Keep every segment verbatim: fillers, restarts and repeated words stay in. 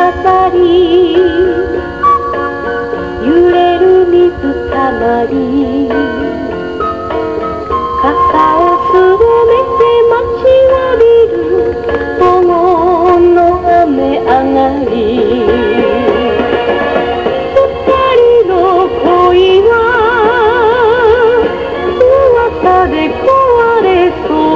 飾り揺れる水たまり傘をすぼめて待ちわびる午後の雨上がり二人の恋は噂で壊れ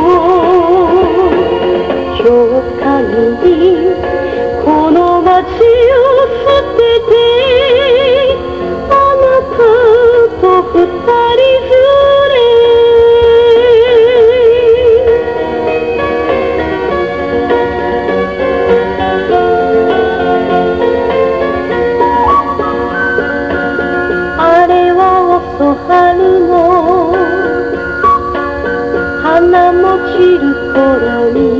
そう今日限りこの街を捨ててあなたと二人連れあれは遅春の花も散る頃に